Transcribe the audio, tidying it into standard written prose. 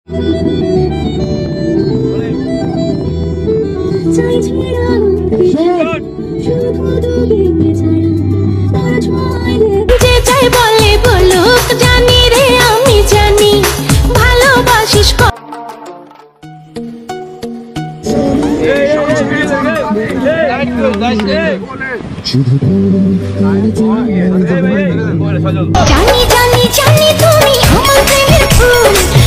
যে চাই বলে বলুক, জানি রে আমি জানি ভালোবাসিস। জানি জানি জানি তুমি আমার প্রেমের ফুল।